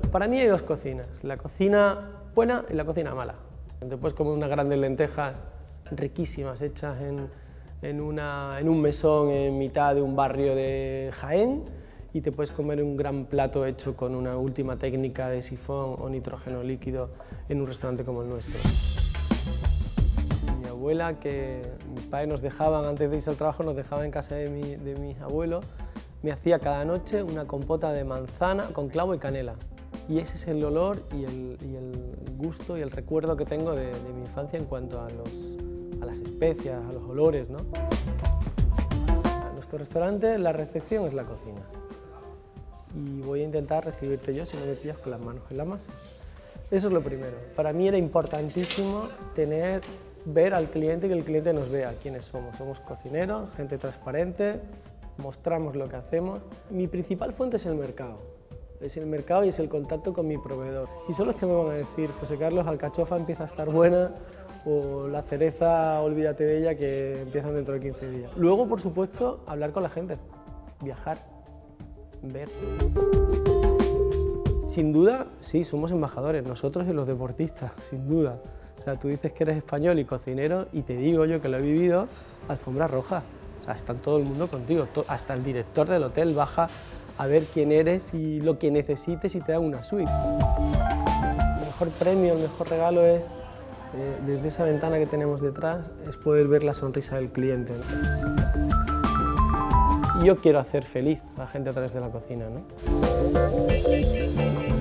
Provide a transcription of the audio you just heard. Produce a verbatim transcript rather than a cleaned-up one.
Para mí hay dos cocinas, la cocina buena y la cocina mala. Te puedes comer unas grandes lentejas riquísimas hechas en, en, una, en un mesón en mitad de un barrio de Jaén y te puedes comer un gran plato hecho con una última técnica de sifón o nitrógeno líquido en un restaurante como el nuestro. Mi abuela, que mis padres nos dejaban, antes de irse al trabajo, nos dejaba en casa de, mi, de mis abuelos, me hacía cada noche una compota de manzana con clavo y canela. Y ese es el olor y el, y el gusto y el recuerdo que tengo de, de mi infancia en cuanto a, los, a las especias, a los olores, ¿no? En nuestro restaurante la recepción es la cocina. Y voy a intentar recibirte yo si no me pillas con las manos en la masa. Eso es lo primero. Para mí era importantísimo tener, ver al cliente y que el cliente nos vea quiénes somos. Somos cocineros, gente transparente, mostramos lo que hacemos. Mi principal fuente es el mercado. Es el mercado y es el contacto con mi proveedor. Y son los que me van a decir, José Carlos, alcachofa empieza a estar buena, o la cereza, olvídate de ella, que empiezan dentro de quince días. Luego, por supuesto, hablar con la gente, viajar, ver. Sin duda, sí, somos embajadores, nosotros y los deportistas, sin duda. O sea, tú dices que eres español y cocinero y te digo yo que lo he vivido, alfombra roja. O sea, está todo el mundo contigo, hasta el director del hotel baja a ver quién eres y lo que necesites y te da una suite. El mejor premio, el mejor regalo es, eh, desde esa ventana que tenemos detrás, es poder ver la sonrisa del cliente, ¿no? Y yo quiero hacer feliz a la gente a través de la cocina, ¿no?